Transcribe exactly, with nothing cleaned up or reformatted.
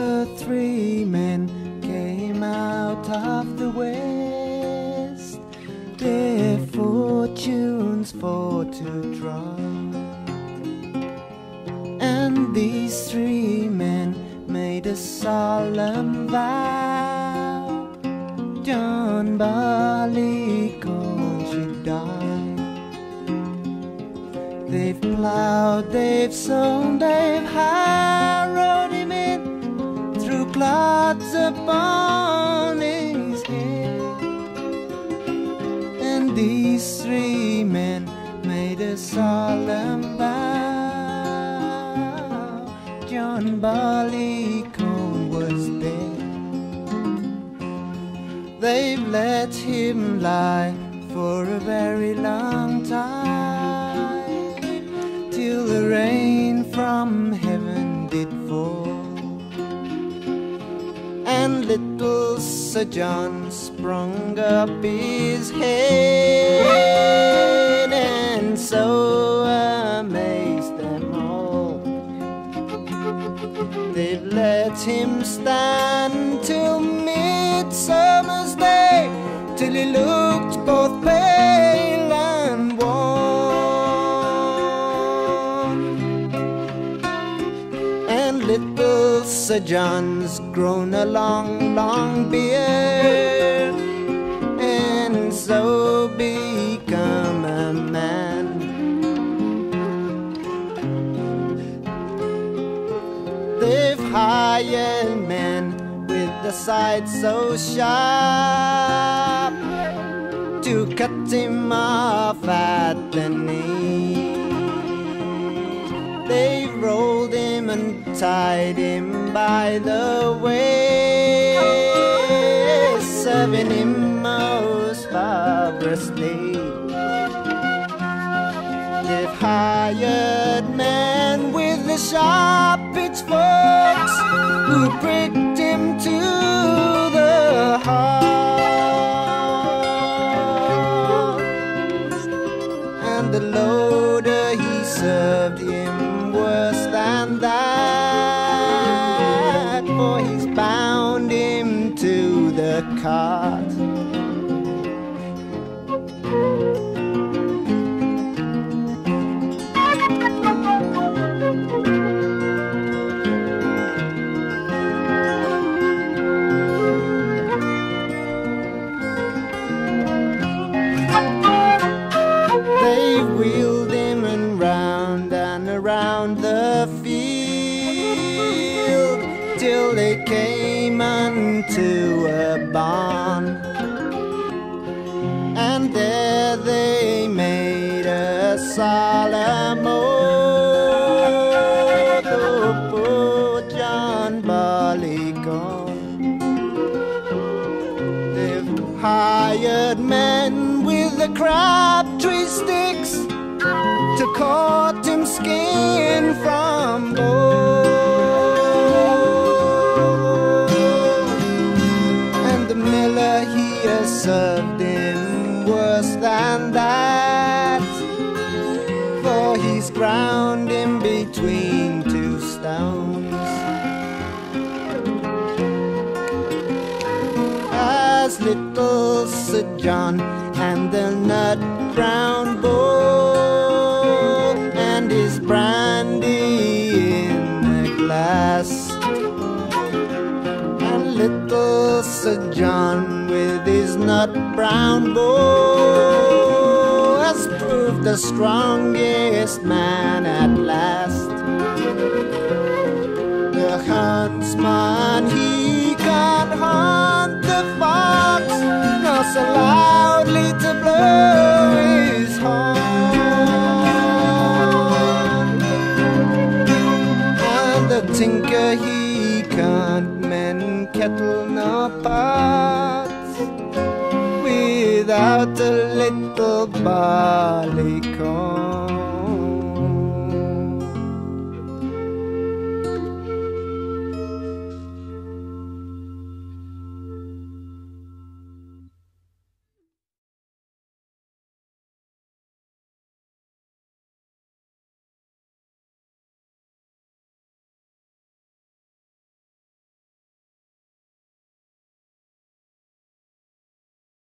the three men came out of the west, their fortunes for to draw. And these three men made a solemn vow, John Barleycorn should die. They've ploughed, they've sown, they've harrowed him in, threw clods upon his head. And these three men made a solemn vow, John Barleycorn was dead. They've let him lie for a very long time, till the rain from heaven did fall, and little Sir John sprung up his head, and so amazed them all. They've let him stand till Midsummer's Day, till he looked both pale and worn. And little Sir John's grown a long, long beard, and so become a man. They've hired men with the sight so sharp to cut him off at the knee. They rolled him and tied him by the waist, serving him most barbarously. They've hired men with the sharp pitchforks who pricked him to the heart, and the loader he served him worse than that, for he's bound him to the cart. Wheeled him and round and around the field, till they came unto a barn, and there they made a solemn oath, oh, poor John Barleycorn. They've hired men with the crabtree sticks to cut him skin from bone, and the miller he has served him worse than that, for he's ground him between two stones. As little Sir John and the nut brown bowl, and his brandy in a glass, and little Sir John with his nut brown bowl has proved the strongest man at last. The huntsman he can't hunt the fox, nor so loudly to blow his horn, and the tinker he can't mend kettle nor pots without a little barleycorn.